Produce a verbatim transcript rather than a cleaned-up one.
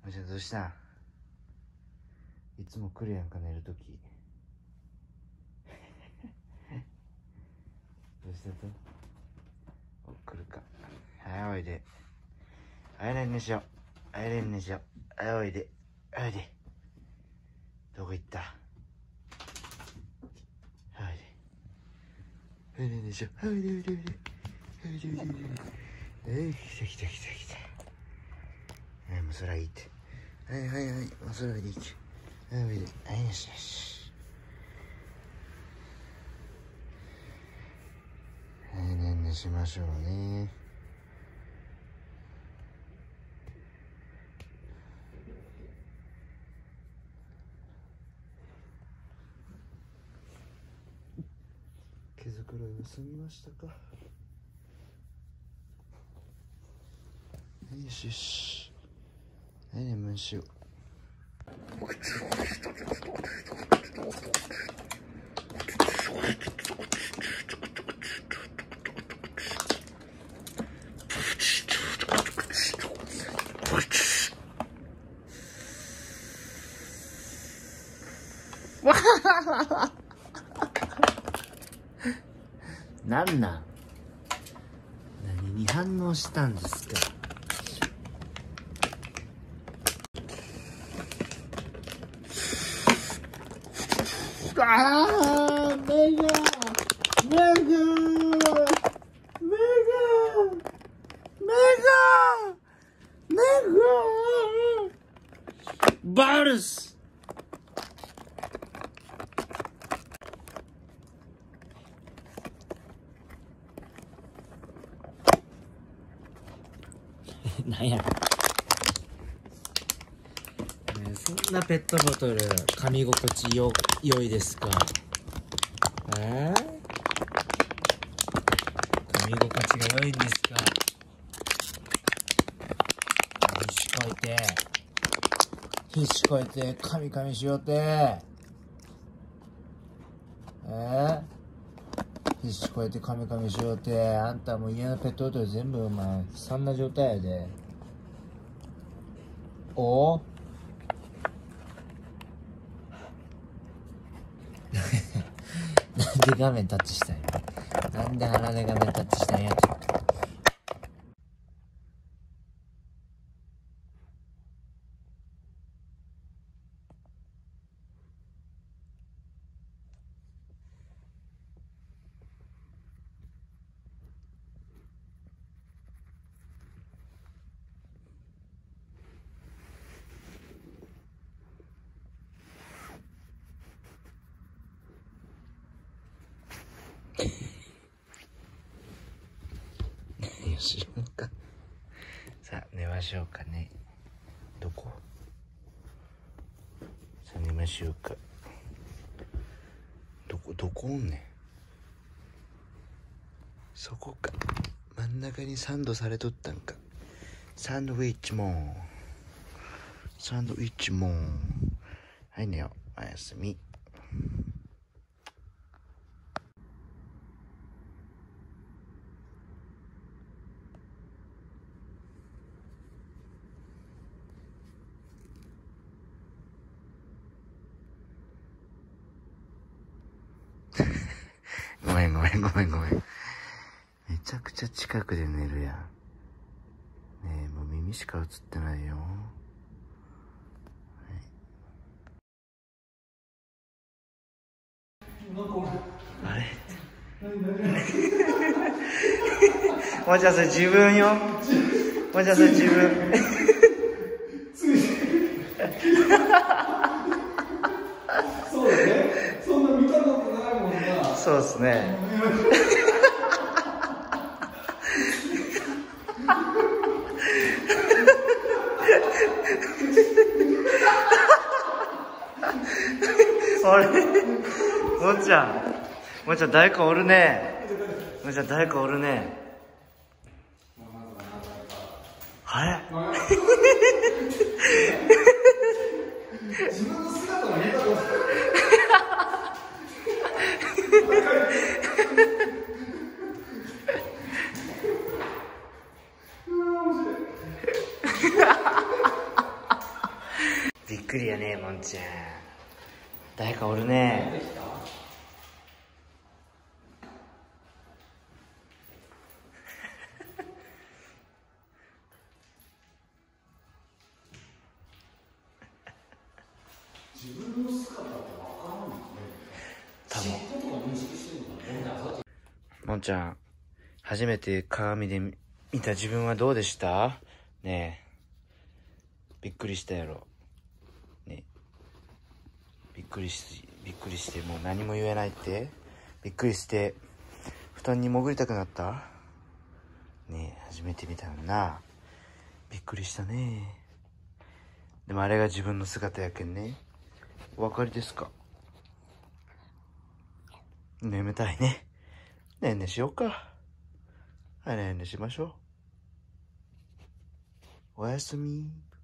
おじゃんどうしたん？いつも来るやんか、寝るとき。どうしたと？お、来るか。はい、おいで。はい、ねんねしよう。はい、ねんねしよう。はい、おいで。おいで。どこ行った？はい、おいで。はい、ねんねしよう。はい、おいで、おいで、おいで。おいで、おいで、おいで。はい、来た来た来た来た。はい、もう空いいって。はいはいはい、もう空いいでいけ。はい、おいで。はい、よしよし。はい、ねんねしましょうね。毛づくろいは済みましたか？よしよし。はい、眠んしよう。なんなん？何に反応したんですか？ああ、目が、目が、目が、目が、目が、バルス。なんや。そんなペットボトル噛み心地よ良いですか？えー、噛み心地が良いんですか？必死こいて必死こいて噛み噛みしようて、えー、必死こいて噛み噛みしようて、あんたもう家のペットボトル全部お前そんな状態やで。おなんで画面タッチしたんや？なんで鼻で画面タッチしたんや？よしろうか。さあ寝ましょうかね。どこ？さあ寝ましょうか。どこどこおんねん。そこか。真ん中にサンドされとったんか。サンドウィッチもん。サンドウィッチもん。はい寝よう。おやすみ。ごめんごめんごめんごめん。めちゃくちゃ近くで寝るやん。ねえ、もう耳しか映ってないよ。あれもちゃんそれ自分よ。もちゃんそれ自分。 そうだね。そんな見たことないもんな。 そうですね。あれもちゃんもちゃん誰かおるね。もちゃん誰かおるね。あれ自分の姿を見たことない。 くりやね、もんちゃん。誰かおるね。 自分の姿って分からんのね。嫉妬とか認識してるのかな。 もんちゃん、初めて鏡で見た自分はどうでした？ねえ。びっくりしたやろ。ねえ。びっくりし、びっくりしてもう何も言えないって？びっくりして、布団に潜りたくなった？ねえ、初めて見たのにな。びっくりしたね。でもあれが自分の姿やけんね。お分かりですか？眠たいね。ねんねしようか。はい、ねんねしましょう。おやすみ。